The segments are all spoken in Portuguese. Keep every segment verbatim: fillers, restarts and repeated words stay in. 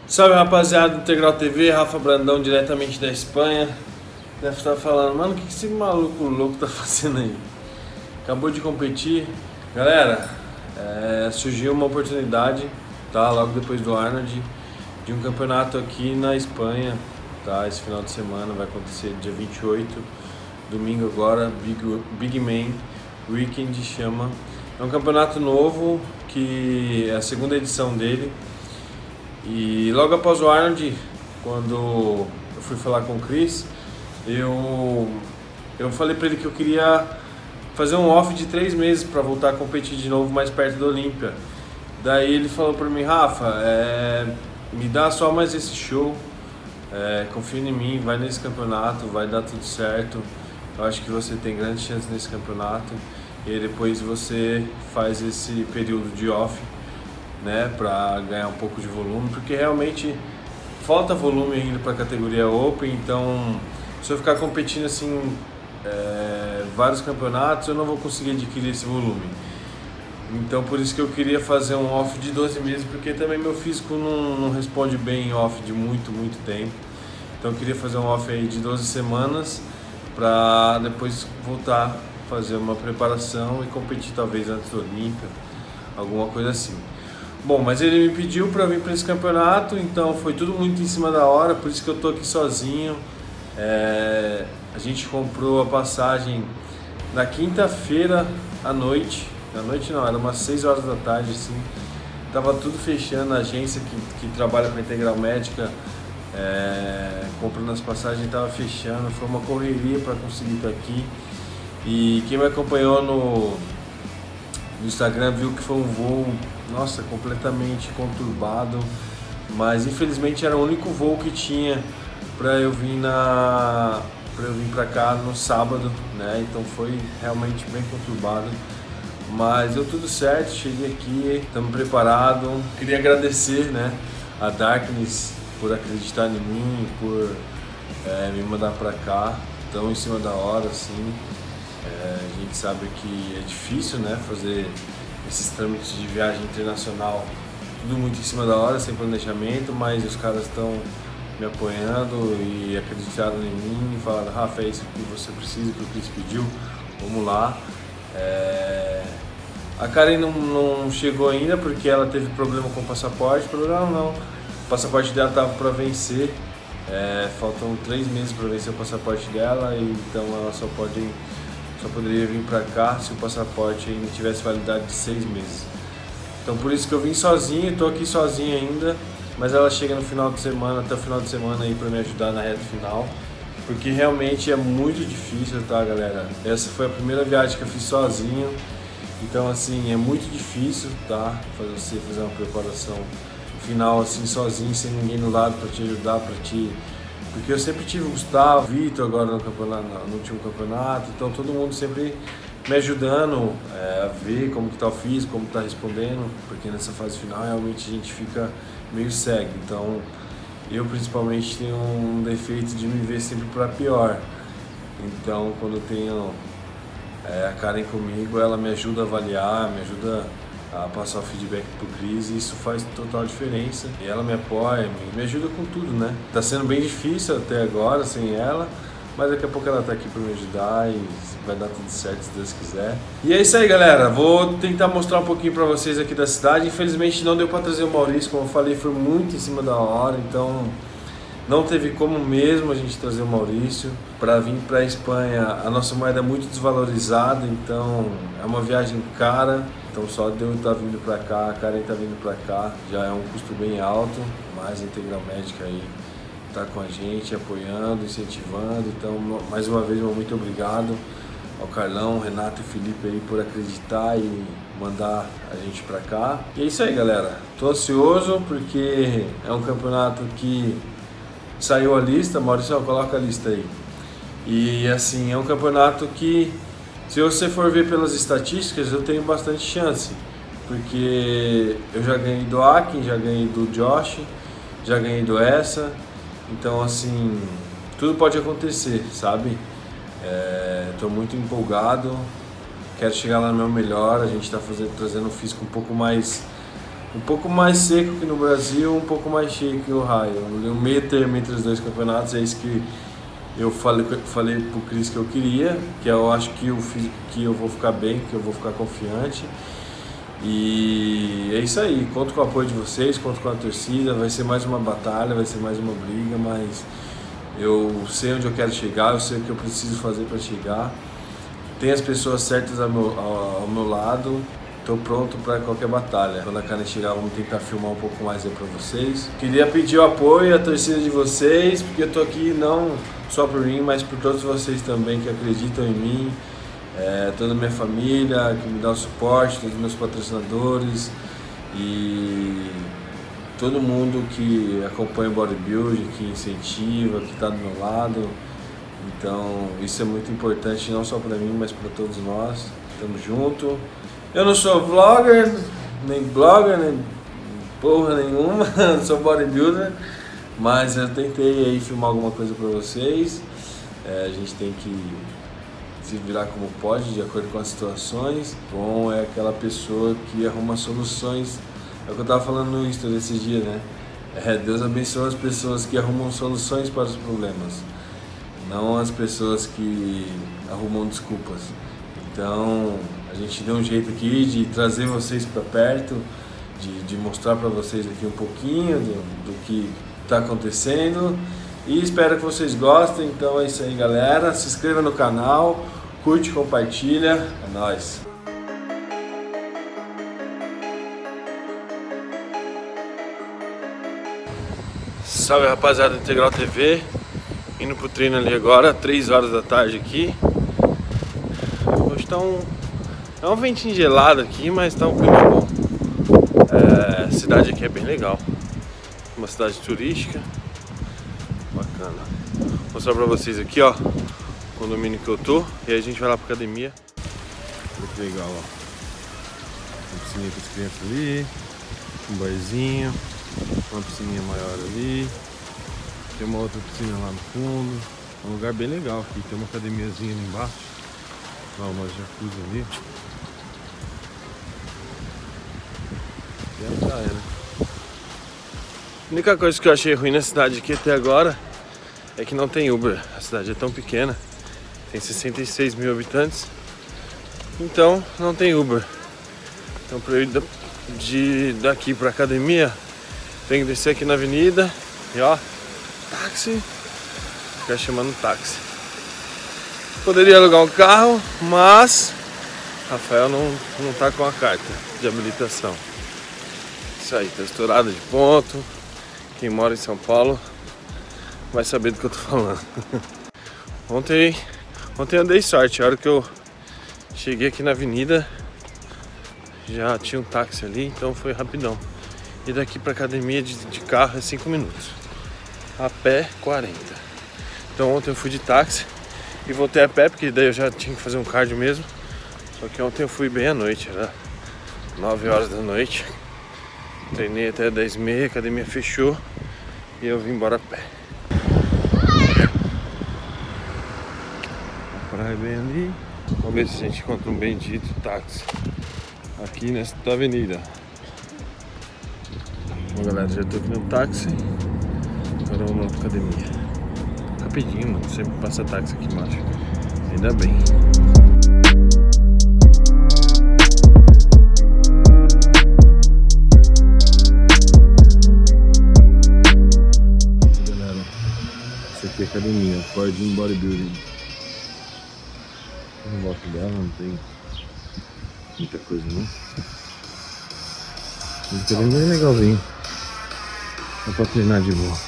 Salve rapaziada do Integral T V, Rafa Brandão diretamente da Espanha. Deve estar falando, mano, o que esse maluco louco tá fazendo aí? Acabou de competir. Galera, é, surgiu uma oportunidade, tá? Logo depois do Arnold, de um campeonato aqui na Espanha, tá? Esse final de semana vai acontecer dia vinte e oito, domingo agora, Big, Big Man Weekend chama. É um campeonato novo, que é a segunda edição dele. E logo após o Arnold, quando eu fui falar com o Chris, eu, eu falei para ele que eu queria fazer um off de três meses para voltar a competir de novo mais perto do Olímpia. Daí ele falou para mim, Rafa, é, me dá só mais esse show, é, confia em mim, vai nesse campeonato, vai dar tudo certo. Eu acho que você tem grandes chances nesse campeonato e depois você faz esse período de off, né, para ganhar um pouco de volume, porque realmente falta volume ainda para a categoria Open. Então, se eu ficar competindo assim é, vários campeonatos, eu não vou conseguir adquirir esse volume. Então, por isso que eu queria fazer um off de doze meses, porque também meu físico não, não responde bem em off de muito, muito tempo. Então, eu queria fazer um off aí de doze semanas para depois voltar a fazer uma preparação e competir talvez antes do Olímpia, alguma coisa assim. Bom, mas ele me pediu para vir para esse campeonato, então foi tudo muito em cima da hora, por isso que eu tô aqui sozinho. É, a gente comprou a passagem na quinta-feira à noite, à noite não, era umas seis horas da tarde, assim. Tava tudo fechando, a agência que, que trabalha com a Integral Médica, é, comprando as passagens, tava fechando, foi uma correria para conseguir estar aqui. E quem me acompanhou no, no Instagram viu que foi um voo, nossa, completamente conturbado, mas infelizmente era o único voo que tinha para eu vir na para eu vir para cá no sábado, né? Então foi realmente bem conturbado, mas deu tudo certo, cheguei aqui, estamos preparados. Queria agradecer, né, a Darkness por acreditar em mim, por é, me mandar para cá tão em cima da hora, assim. É, a gente sabe que é difícil, né, fazer esses trâmites de viagem internacional, tudo muito em cima da hora, sem planejamento, mas os caras estão me apoiando e acreditaram em mim e falaram, Rafa, é isso que você precisa, que o Chris pediu, vamos lá. É... A Karen não, não chegou ainda porque ela teve problema com o passaporte, problema não, o passaporte dela estava para vencer, é, faltam três meses para vencer o passaporte dela, e então ela só pode Só poderia vir para cá se o passaporte ainda tivesse validade de seis meses. Então por isso que eu vim sozinho, estou aqui sozinho ainda, mas ela chega no final de semana, até o final de semana aí para me ajudar na reta final, porque realmente é muito difícil, tá, galera? Essa foi a primeira viagem que eu fiz sozinho, então assim, é muito difícil, tá? Fazer você fazer uma preparação final assim sozinho, sem ninguém do lado para te ajudar, para te... Porque eu sempre tive o Gustavo, o Vitor agora no, campeonato, no último campeonato, então todo mundo sempre me ajudando é, a ver como que tá o físico, como tá respondendo, porque nessa fase final realmente a gente fica meio cego. Então eu principalmente tenho um defeito de me ver sempre para pior. Então quando eu tenho é, a Karen comigo, ela me ajuda a avaliar, me ajuda a passar o feedback pro Chris, e isso faz total diferença. E ela me apoia, me, me ajuda com tudo, né? Tá sendo bem difícil até agora sem ela, mas daqui a pouco ela tá aqui para me ajudar e vai dar tudo certo se Deus quiser. E é isso aí, galera, vou tentar mostrar um pouquinho para vocês aqui da cidade. Infelizmente não deu para trazer o Maurício, como eu falei, foi muito em cima da hora, então não teve como mesmo a gente trazer o Maurício. Para vir para a Espanha, a nossa moeda é muito desvalorizada, então é uma viagem cara. Então só de eu estar vindo para cá, a Karen tá vindo para cá, já é um custo bem alto, mas a Integral Médica aí tá com a gente, apoiando, incentivando. Então, mais uma vez, muito obrigado ao Carlão, Renato e Felipe aí por acreditar e mandar a gente para cá. E é isso aí, galera. Tô ansioso porque é um campeonato que saiu a lista, Maurício, coloca a lista aí. E assim, é um campeonato que, se você for ver pelas estatísticas, eu tenho bastante chance, porque eu já ganhei do Akin, já ganhei do Josh, já ganhei do Essa, então assim, tudo pode acontecer, sabe? Estou é, muito empolgado, quero chegar lá no meu melhor. A gente está trazendo um físico um pouco mais um pouco mais seco que no Brasil, um pouco mais cheio que o Ohio. O meio termo entre os dois campeonatos é isso que eu falei, falei pro Chris que eu queria, que eu acho que eu, fiz, que eu vou ficar bem, que eu vou ficar confiante. E é isso aí, conto com o apoio de vocês, conto com a torcida, vai ser mais uma batalha, vai ser mais uma briga, mas eu sei onde eu quero chegar, eu sei o que eu preciso fazer para chegar. Tem as pessoas certas ao meu, ao, ao meu lado, estou pronto para qualquer batalha. Quando a Karen chegar, vamos tentar filmar um pouco mais aí para vocês. Queria pedir o apoio, a torcida de vocês, porque eu tô aqui não só por mim, mas por todos vocês também que acreditam em mim. É, toda a minha família que me dá o suporte, todos os meus patrocinadores e todo mundo que acompanha o bodybuilding, que incentiva, que está do meu lado. Então isso é muito importante não só para mim, mas para todos nós. Tamo junto. Eu não sou vlogger, nem blogger, nem porra nenhuma, sou bodybuilder, mas eu tentei aí filmar alguma coisa para vocês. É, a gente tem que se virar como pode, de acordo com as situações. Bom é aquela pessoa que arruma soluções. É o que eu tava falando no Insta desses dias, né? É, Deus abençoa as pessoas que arrumam soluções para os problemas, não as pessoas que arrumam desculpas. Então, a gente deu um jeito aqui de trazer vocês para perto, de, de mostrar para vocês aqui um pouquinho do, do que está acontecendo. E espero que vocês gostem. Então é isso aí, galera. Se inscreva no canal, curte, compartilha. É nóis! Salve, rapaziada do Integral T V. Indo pro treino ali agora, três horas da tarde aqui. Hoje tá um... É um ventinho gelado aqui, mas tá um clima bom. É, a cidade aqui é bem legal. Uma cidade turística. Bacana. Vou mostrar pra vocês aqui, ó, o condomínio que eu tô. E aí a gente vai lá pra academia. Olha que legal, ó. Uma piscininha com as crianças ali. Um barzinho. Uma piscininha maior ali. Tem uma outra piscina lá no fundo. É um lugar bem legal aqui. Tem uma academiazinha ali embaixo. Lá uma jacuzzi ali. E a praia, né? A única coisa que eu achei ruim na cidade aqui até agora é que não tem Uber. A cidade é tão pequena, tem sessenta e seis mil habitantes, então não tem Uber. Então para eu ir de, daqui para academia, tenho que descer aqui na avenida e ó, táxi, ficar chamando táxi. Poderia alugar um carro, mas Rafael não, não tá com a carta de habilitação. Isso aí, tá estourado de ponto. Quem mora em São Paulo vai saber do que eu tô falando. Ontem, ontem eu dei sorte. A hora que eu cheguei aqui na avenida já tinha um táxi ali, então foi rapidão. E daqui pra academia de, de carro é cinco minutos. A pé, quarenta. Então ontem eu fui de táxi e voltei a pé, porque daí eu já tinha que fazer um cardio mesmo. Só que ontem eu fui bem à noite, era nove horas da noite. Treinei até dez e meia, a academia fechou e eu vim embora a pé. A praia é bem ali. Vamos ver se a gente encontra um bendito táxi aqui nesta avenida. Bom, galera, já tô aqui no táxi. Agora vamos lá pra academia. Rapidinho, mano, sempre passa táxi aqui embaixo. Ainda bem. Aqui é academia, Cordinho Bodybuilding. Em volta dela não tem muita coisa não. Mas é bem legalzinho. Dá pra treinar de boa.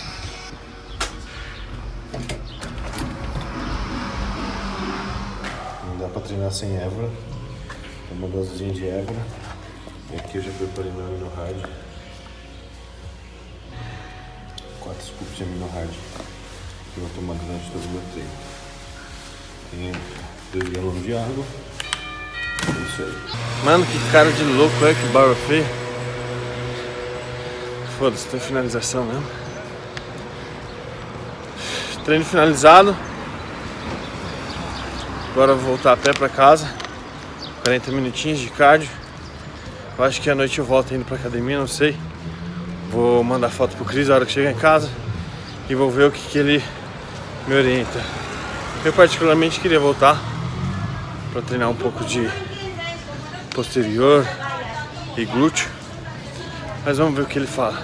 Não dá pra treinar sem Évora. Tem uma dosezinha de Évora. E aqui eu já preparei meu amino hard. quatro scoops de amino hard. Eu vou tomar durante todo o meu treino. Tem dois galões de água. É isso aí. Mano, que cara de louco é que o Barba fez. Foda-se, tem finalização mesmo. Treino finalizado. Agora eu vou voltar a pé pra casa. quarenta minutinhos de cardio. Eu acho que à noite eu volto indo pra academia, não sei. Vou mandar foto pro Cris na hora que chegar em casa e vou ver o que, que ele me orienta. Eu particularmente queria voltar pra treinar um pouco de posterior e glúteo, mas vamos ver o que ele fala.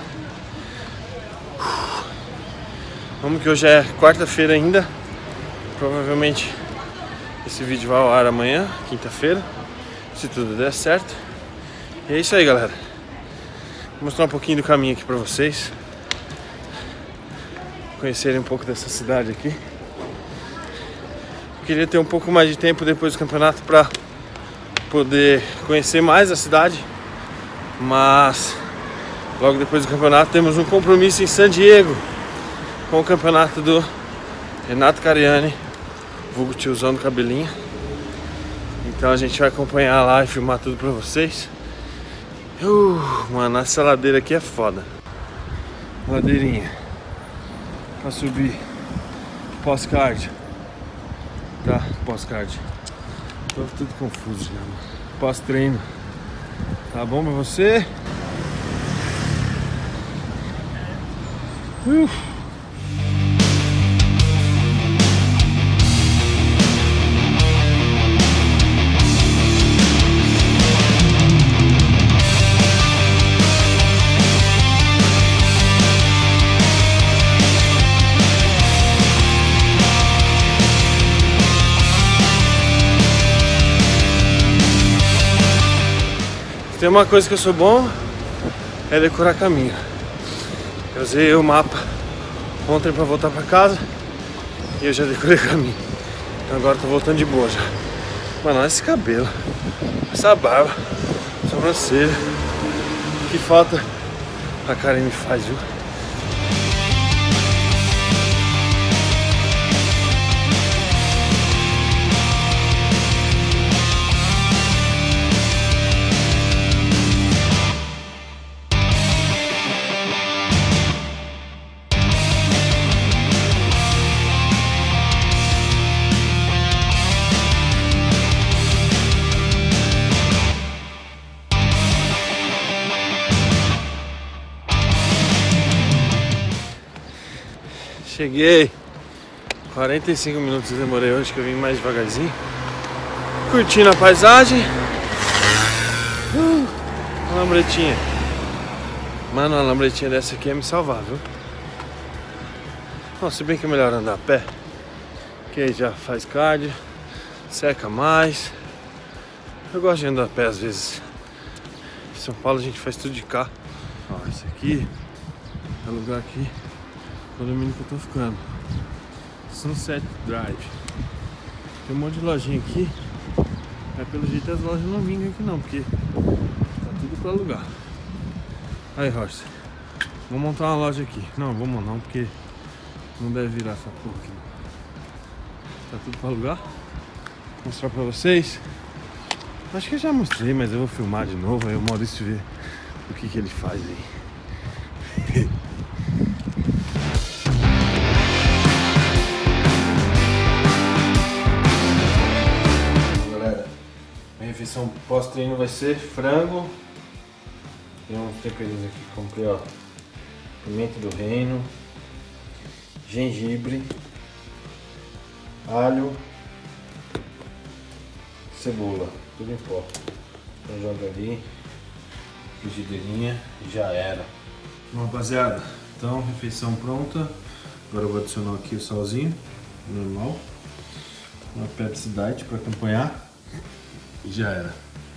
Vamos que hoje é quarta-feira ainda. Provavelmente esse vídeo vai ao ar amanhã, quinta-feira, se tudo der certo. E é isso aí, galera. Vou mostrar um pouquinho do caminho aqui pra vocês, conhecerem um pouco dessa cidade aqui. Eu queria ter um pouco mais de tempo depois do campeonato pra poder conhecer mais a cidade, mas logo depois do campeonato temos um compromisso em San Diego com o campeonato do Renato Cariani, vulgo tiozão do cabelinho. Então a gente vai acompanhar lá e filmar tudo pra vocês. Uh, mano, essa ladeira aqui é foda. Ladeirinha pra subir. Pós-card. Tá, pós-card. Tô tudo confuso já, mano. Pós-treino. Tá bom pra você? Uh. Tem uma coisa que eu sou bom, é decorar caminho. Eu usei o mapa ontem pra voltar pra casa e eu já decorei caminho. Então agora tô voltando de boa já. Mano, olha esse cabelo, essa barba, sobrancelha. Que falta a Karen me faz, viu? Cheguei, quarenta e cinco minutos eu demorei hoje, que eu vim mais devagarzinho, curtindo a paisagem. uh, Uma lambretinha. Mano, uma lambretinha dessa aqui é me salvar, viu? Nossa, se bem que é melhor andar a pé, que aí já faz cardio, seca mais. Eu gosto de andar a pé às vezes. Em São Paulo a gente faz tudo de carro. Ó, esse aqui é o lugar aqui, condomínio que eu tô ficando, Sunset Drive. Tem um monte de lojinha aqui, mas pelo jeito as lojas não vingam aqui não, porque tá tudo pra alugar. Aí, Horst, vou montar uma loja aqui. Não, vamos não, porque não deve virar essa porra aqui não. Tá tudo pra alugar. Vou mostrar pra vocês. Acho que eu já mostrei, mas eu vou filmar de novo, aí o Maurício vê o que que ele faz aí. A refeição pós-treino vai ser frango. Tem uns temperinhos aqui que comprei, ó. Pimenta do reino, gengibre, alho, cebola, tudo em pó. Então joga ali, frigideirinha e já era. Bom, rapaziada, então refeição pronta. Agora eu vou adicionar aqui o salzinho normal, uma Pepsi Diet para acompanhar. E já era.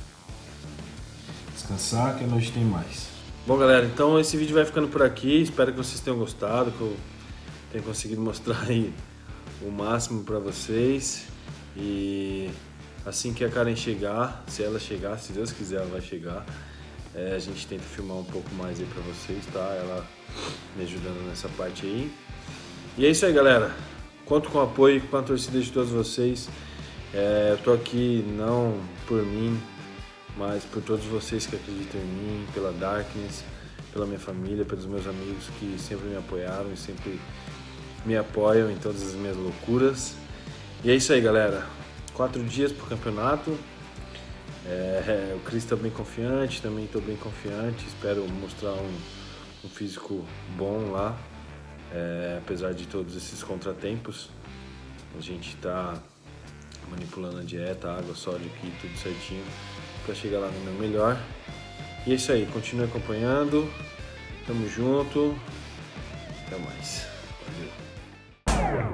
Descansar que a noite tem mais. Bom, galera, então esse vídeo vai ficando por aqui. Espero que vocês tenham gostado, que eu tenha conseguido mostrar aí o máximo pra vocês. E assim que a Karen chegar, se ela chegar, se Deus quiser ela vai chegar, é, a gente tenta filmar um pouco mais aí pra vocês, tá? Ela me ajudando nessa parte aí. E é isso aí, galera. Conto com o apoio, com a torcida de todos vocês. É, eu tô aqui não por mim, mas por todos vocês que acreditam em mim, pela Darkness, pela minha família, pelos meus amigos que sempre me apoiaram e sempre me apoiam em todas as minhas loucuras. E é isso aí, galera. Quatro dias pro campeonato É, o Cris tá bem confiante, também estou bem confiante, espero mostrar um, um físico bom lá, é, apesar de todos esses contratempos. A gente está manipulando a dieta, a água, sódio aqui, tudo certinho para chegar lá no meu melhor. E é isso aí, continue acompanhando, tamo junto, até mais, valeu.